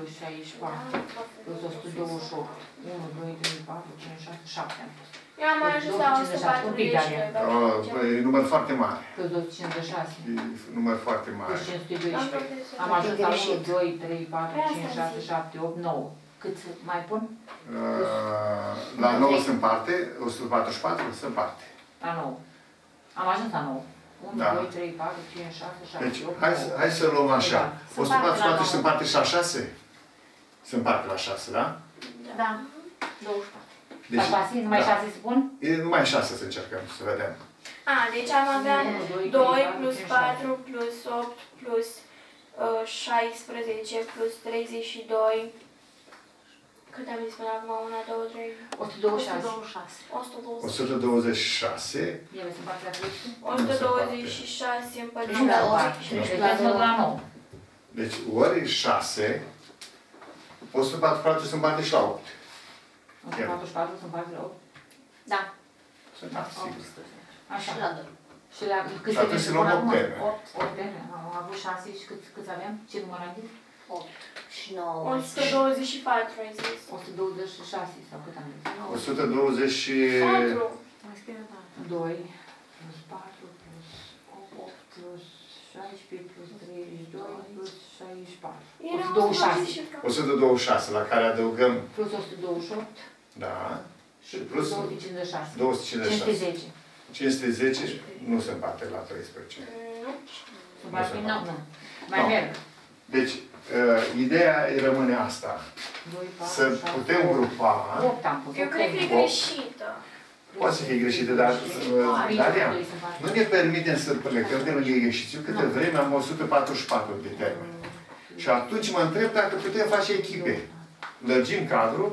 64 plus 128. 1, 2, 3, 4, 5, 6, 7 am pus. Eu am ajuns la 142. Păi e număr foarte mare. Plus 256. E număr foarte mare. Plus 512. Am ajuns la 1, 2, 3, 4, 5, 6, 7, 8, 9. Cât mai pun? La 9 se împarte, 144 se împarte. La 9. Am ajuns la 9. 1, Da. 2, 3, 4, 5, 6, 7, Deci, 8, hai să luăm așa. Da. 144 se împarte și la 6? Se împarte la 6, da? Da. 24. Deci, la 6, numai 6 spun? Numai 6 să încercăm, să vedem. Deci am avea 2 plus 4 plus 8 plus 16 plus 32. Cât am zis până acum? 1, 2, 3... 126. 126. Ele se împarte la 300? 126 împărțit Nu la la 8. 8. Deci la 9. Deci ori 6, 144 se împarte și la 8. 144 se împarte la 8? Da. Da, sigur. Așa. Și la 2. Și la câți Și atunci să luăm 8 termeni. 8 termeni. Am avut 6 și câți aveam? Ce număr am zis? 8 și 9. 124 ai zis. 126 sau cât am zis? 124. 2 plus 4 plus 8 plus 16 plus 32 plus 64. 126. 126, la care adăugăm... Plus 128. Da. Și plus 256. 256. 510. 510 nu se împarte la 13. Se împarte? Nu. Mai merg. Deci, ideea rămâne asta. 2, 4, să 6, putem grupa... 8 am pus. Eu cred că e greșită. Poate să fie greșită, dar nu ne permitem să plecăm de lângă exercițiu câte vreme am 144 de termeni. Și atunci mă întreb dacă putem face echipe. Lărgim cadrul.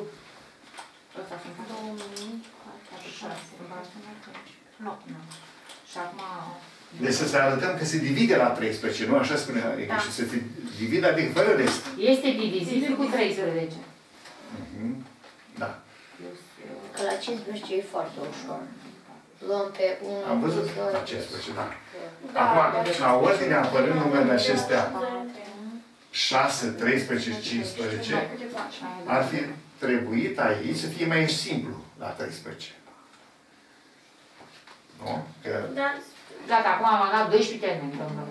Deci să se arătăm că se divide la 13, nu așa spune exercițiu, să se divide, adică fără rest. Este divizibil cu 13. Da. Că la 15 e foarte ușor. Luăm pe 1, am văzut la 15, da. Acum, la ordinea apărând numerele acestea 6, 13, 15, ar fi trebuit aici să fie mai simplu la 13. Nu? Că... Gata, acum am dat 12 termeni, domnule.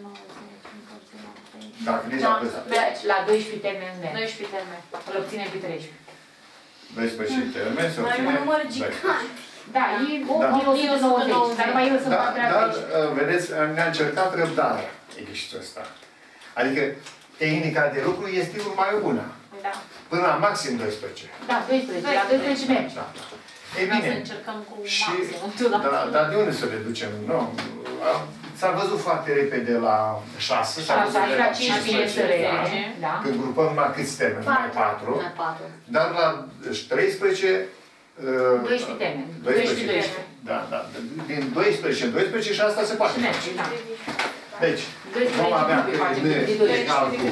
Dacă nici am văzut. La 12 termeni. 12 termeni. Îl obținem pe 13. 12 termeni se obține... Mai un număr gigant. Da, e 190, dar numai eu sunt patra Dar, 13. vedeți, ne-a încercat răbdarea exercițiul ăsta. Adică, tehnica de lucru este mai bună. Da. Până la maxim 12. Da, 12, la 12 mergi. Da. Ei bine, să încercăm cu maximum. Dar de unde să reducem? Nu. S-a văzut foarte repede la 6. Și așa, la 15, da. Când grupăm la câți termeni? Mai 4. Dar la 13... 12 termeni. 12. Da, da. Din 12 în 12 și asta se poate face. Deci, vom avea pe N egal cu...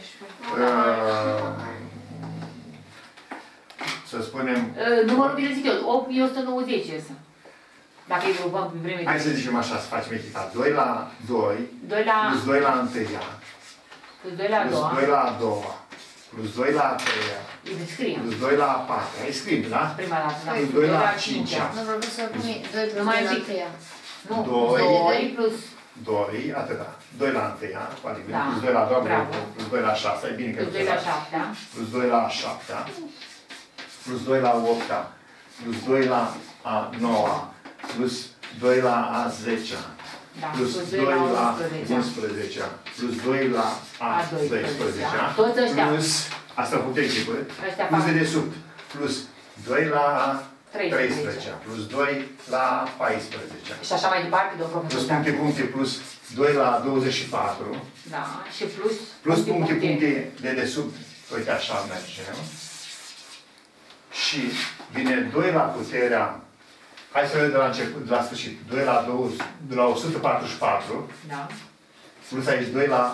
Să spunem... Numărul bine zic eu, 8 e 190 iesă. Dacă îi grupăm pe vreme... Hai să zicem așa, să facem echipa. 2 la 2, 2 la... plus 2 la 1, plus 2 la a doua, plus 2 la a doua, plus 2 la a treia, îi scriem. plus 2 la a patra. Îi scriem, da? Prima dată, da. 2 la a cincea. Nu vorbim să pune 2 plus 2 la 3-a. Nu, 2 plus... 2, atâta. 2 la 1, adică Da. plus 2 la a doua, Bravo. plus 2 la a șasea, e bine că Plus 2 la 7, plus 2 la a șaptea, plus 2 la a opta, plus 2 la a noua, plus 2 la a zecea, da. plus 2 la 11, plus 2 la a 12, toți ăștia. plus, asta putem echipă, plus de desubt, plus 2 la 13, plus 2 la 14. Și așa mai departe, domnul profesor. Plus puncte, plus 2 la 24. Da, și plus... Plus puncte de desubt, uite așa mergem. Și vine 2 la puterea, hai să vedem de la început, de la sfârșit, 2 la 20, de la 144, da. Plus aici 2 la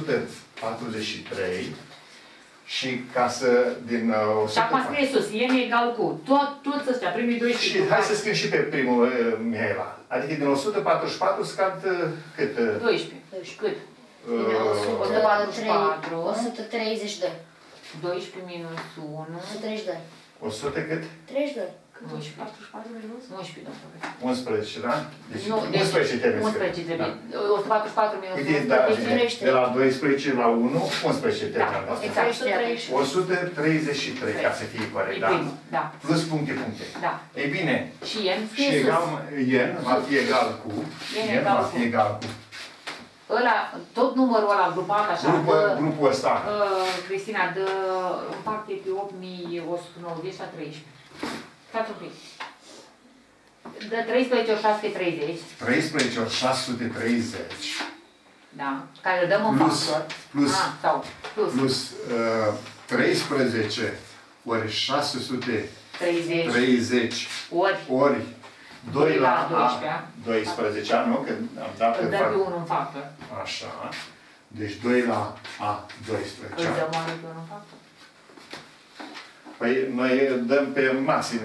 143, și ca să, din 100... Și acum scrie sus, n egal cu toți ăștia, primii 12. Și hai să scriem și pe primul, Mihaela. Adică din 144 scad cât? 12. Cât? 144. 132. 12 minus 1. 32. 100 cât? 32. 11, domnule. 11, da? Deci Nu, 11 trebuie să 11 trebuie. 144 minus Uite, da, 11. de la 12 la 1, 11 trebuie. Da, exact. 133, ca să fie corect, E da? primul, da. Plus puncte. Da. Ei bine, Și n și scrie egal, n va fi egal cu, n va fi egal cu ăla, tot numărul ăla grupat așa, grupul ăsta. Cristina, dă în parte pe 8190 la 13. Stați un pic. Dă 13 ori 630. 13 ori 630. Da. Care îl dăm în factor. Plus 13 ori 630 ori 2 la 12, nu? Că am dat îl dăm pe 1 în factor. Așa. Deci 2 la A 12. Îl dăm oare pe 1 în factor? Păi noi dăm pe maxim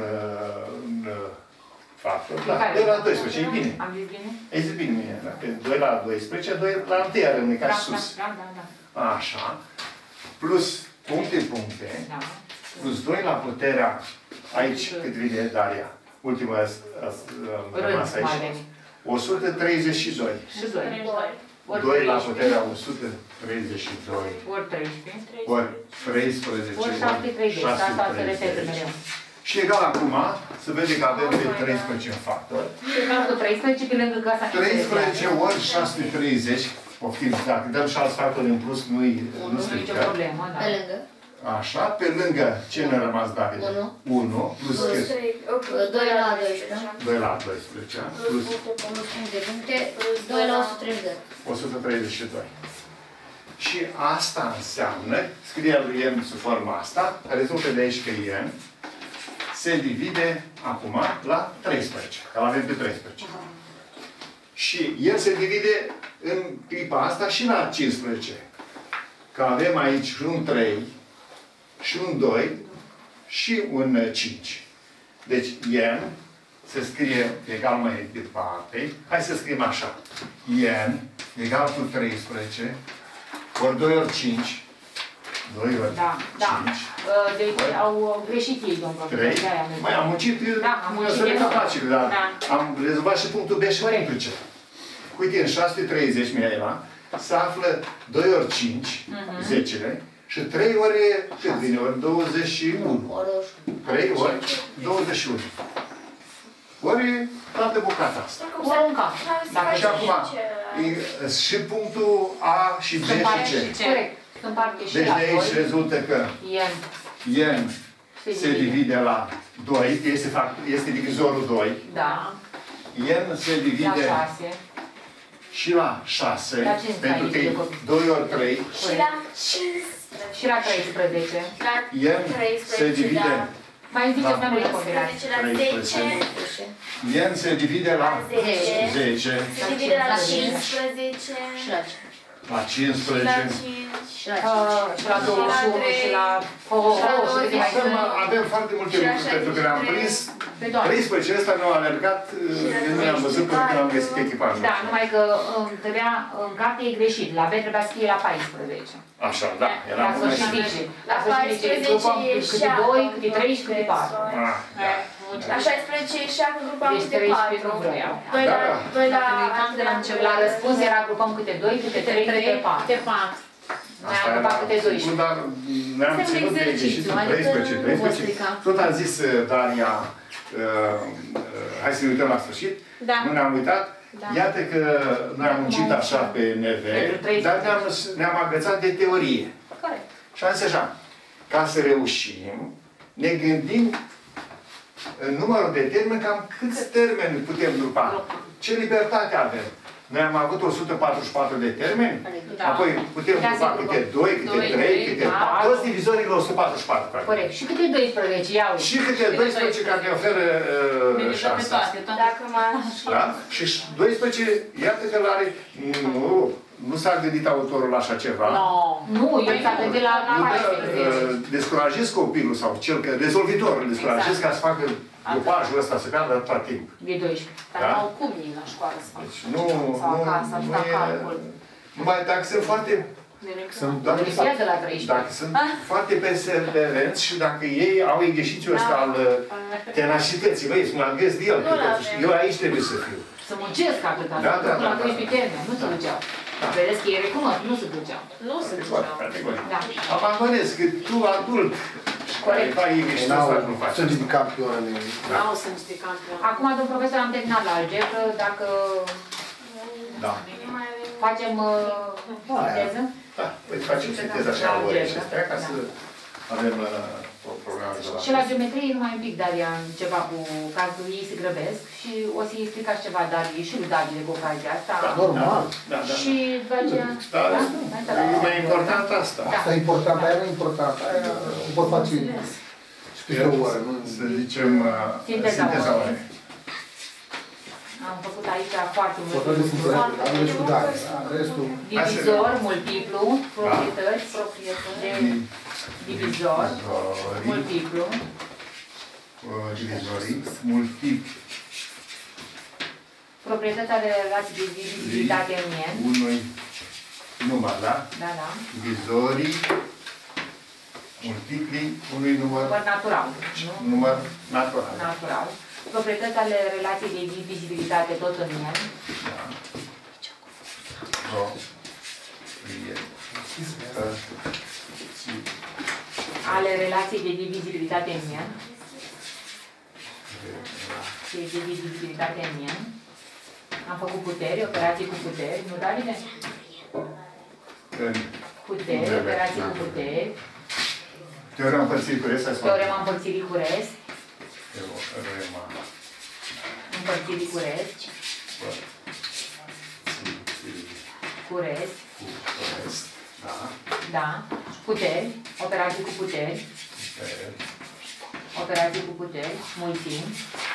factor. Da, 2 la 12, e bine. Am zis bine? Ai zis bine mine, da? Pe 2 la 12, 2 la 1 rămâne ca sus. Da. Așa. Plus puncte, Da. plus 2 la puterea, aici cât vine Daria. Ultima rămas aici. 132. Și 2. 2 la puterea 132. Ori 13. Ori 13. Ori 630. Asta se repetă mereu. Și egal acum, se vede că avem pe 13 în factor. Și egal cu 13 pe lângă casa 13 ori 630. Poftim, dacă dăm 6 factori în plus, nu strică. Nicio problemă, da. Pe lângă. Așa, pe lângă ce ne-a rămas, David? 1 plus cât? 2 la 12. 2 la 12, plus puncte, 2 la 132. 132. Și asta înseamnă, scrie lui n sub forma asta, rezultă de aici că n se divide acum la 13, că l-avem pe 13. Și el se divide în clipa asta și la 15. Că avem aici un 3 și un 2 și un 5. Deci n se scrie egal mai departe. Hai să scriem așa. n egal cu 13 ori 2 ori 5. 2 ori 5. Da. Deci au greșit ei, domnul. 3. Mai am muncit. Da, am muncit. Dar am rezolvat și punctul B și punctul C. Uite, în 630 mi-a se află 2 ori 5, 10 și 3 ori, cât vine? Ori 21. 3 ori 21. Ori toată bucata asta. Ori un cap. Și acum, și punctul A și B și C. Corect. Sunt parte și deci la de aici rezultă că n se divide la 2, este divizorul 2. Da. N se divide la 6. Și la 6, pentru că e 2 ori 3. Și la 15. Și la 13. N se divide. Mai ziceți mai multe combinații. 13. N se divide la 10. Se divide la 15. La 15. Și la 21 și la 20. Avem foarte multe lucruri pentru că le-am prins. 13 ăsta nu a alergat, nu le-am văzut pentru că n-am găsit echipajul. Da, numai că în carte e greșit. La B trebuia să fie la 14. Așa, da. La sfârșit zice. La sfârșit zice, grupăm câte 2, câte 3 și câte 4. La 16 ieșea că grupam câte 4. 2 la... La răspuns era grupăm câte 2, câte 3, câte 4. Ne-am ocupat câte 12. Dar ne-am ținut de ieșitul 13. Tot a zis Daria, hai să ne uităm la sfârșit. Nu ne-am uitat. Iată că noi am muncit așa pe NV, dar ne-am agățat de teorie. Și am zis așa, ca să reușim, ne gândim în numărul de termeni, cam câți termeni putem grupa. Ce libertate avem? Noi am avut 144 de termeni, apoi putem grupa câte 2, câte 3, câte 4, toți divizorii la 144. Corect. Și câte 12, iau. Și câte 12 care ne oferă șansa. Dacă da? Și 12, iată că l-are... Nu s-a gândit autorul la așa ceva. Nu, eu s-a gândit la... Descurajez copilul sau cel că rezolvitorul descurajez ca să facă grupajul ăsta, să cadă tot timpul. De 12. Dar nu au cum ei la școală să facă. Deci nu e... Numai dacă sunt foarte Beneficiază la 13. Dacă sunt foarte perseverenți și dacă ei au exercițiul ăsta al tenacității, băi, să mă agăs de el, eu aici trebuie să fiu. Să muncesc atâta, Da, să duc la 12 termen, nu se duceau. Vedeți că ei recunosc, nu se duceau. Nu se duceau. Da. Abandonez, că tu adult, care faci exercițiul ăsta, nu faci. Sunt de campioni. N-au sânge de campioni. Acum, domn profesor, am terminat la algebră, dacă Da. facem sinteză. Da, păi facem sinteza așa la ore și astea, ca să avem programul de la... Și la geometrie numai un pic, Daria, ceva cu cazul ei se grăbesc și o să-i explicați ceva, Darie, și lui Davide cu ocazia asta. Normal. Da, da. Și după aceea... Da, e mai important asta. Asta e important, aia nu e important. Aia o pot face și pe o oră, nu? Să zicem sinteza orei. Am făcut aici foarte O mult. tot de funcționare, dar nu ești cu dare. Restul... Divizor, multiplu, proprietăți, de divizor, multiplu, Divizorii, multipli. proprietatea de relații de divizibilitate în N. Unui număr, da? Da, da. Divizorii, multipli unui număr Natural, nu? număr natural. Natural. Proprietăți ale relației de divizibilitate tot în N. Da. Ale relației de divizibilitate în N. De divizibilitate în N. Am făcut puteri, operații cu puteri, nu, Davide? Puteri, operații cu puteri. Teorema împărțirii cu rest, hai să Teorema împărțirii cu rest. Teorema Împărțirii cu rest. Cu rest. Da. Da. Puteri. Operații cu puteri. Operații cu puteri. Mulțimi.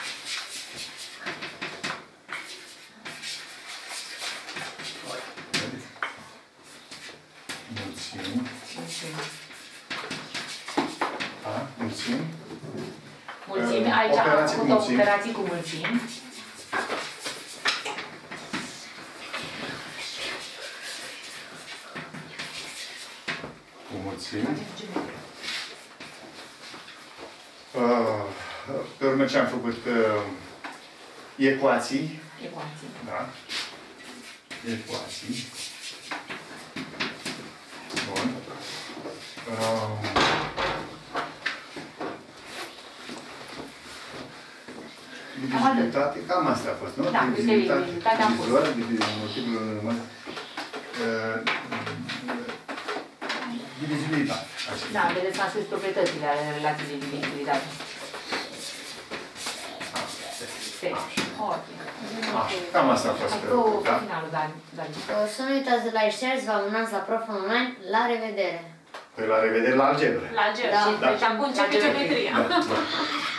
Mulțimi. Da, mulțimi. Mulțimi. Aici am făcut operații cu mulțimi. Cu mulțimi. Pe urmă ce am făcut ecuații. Ecuații. Da. Ecuații. Bun. Divizibilitate, cam asta a fost, nu? Da, divizibilitate am pus. Multiplul număr. Divizibilitate. Da, vedeți că am scris proprietățile ale relației de divizibilitate. Cam asta a fost. Cu finalul, Dani. Să nu uitați de la share, vă abonați la Prof Online. La revedere! Păi la revedere la algebră. La algebră. Da. Și deci acum începe geometria. Da.